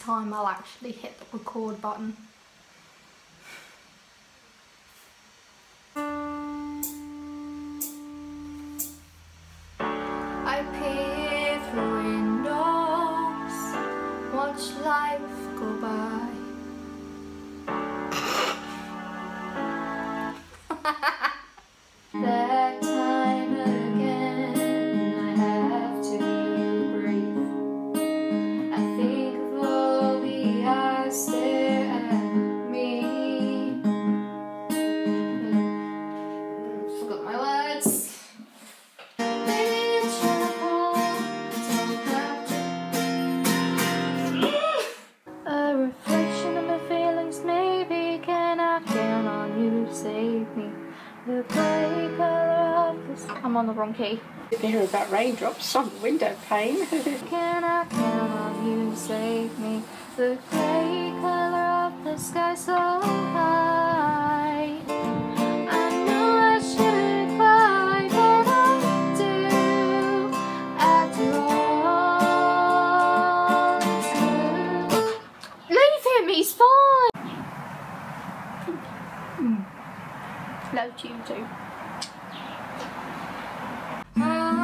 time I'll actually hit the record button. I peer through windows, watch life go by. That time again, I have to breathe. I think of all the eyes stare at me. Forgot my words. Maybe it's your fault, don't have to. A reflection of my feelings, maybe can I count on you to save me? The grey colour of this. I'm on the wrong key. You can hear about raindrops on the window pane. Can I count on you to save me? The grey colour of the sky so high. I know I shouldn't cry, but I do. After all it's true. Leave him, he's fine. Love you too. Oh,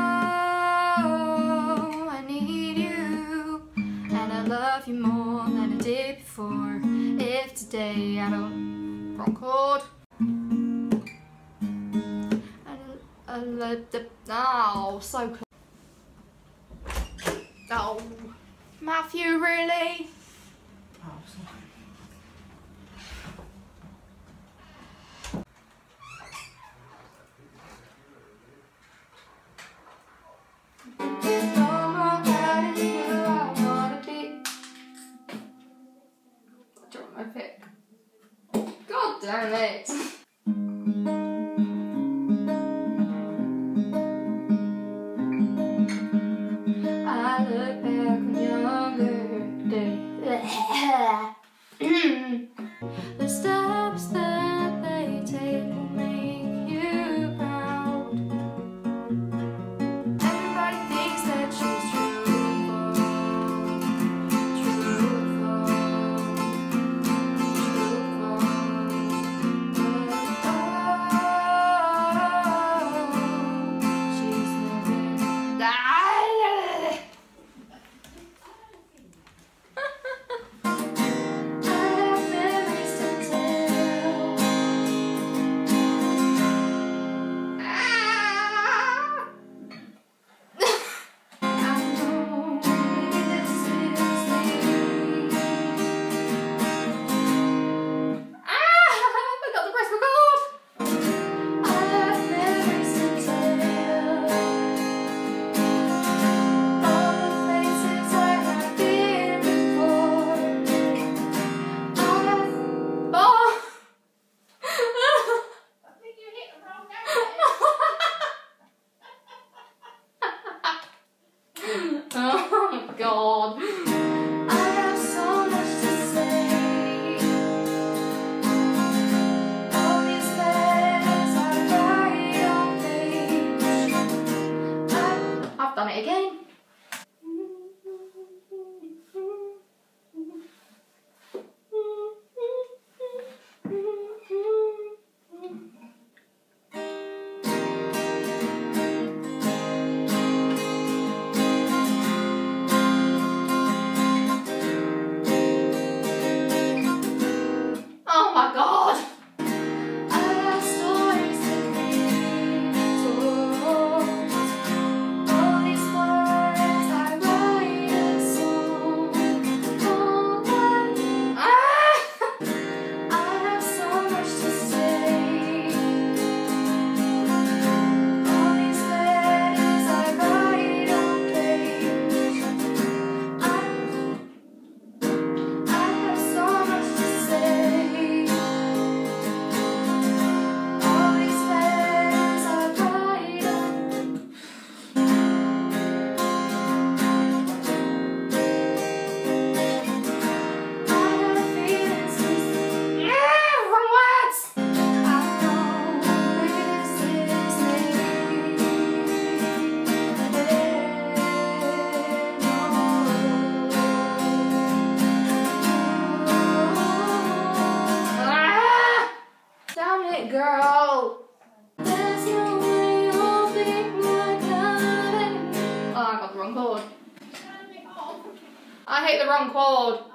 I need you, and I love you more than I did before. If today I don't wrong chord, I let the so close. Oh, Matthew, really? Oh, sorry. God damn it! I look back on younger days. I hit the wrong chord.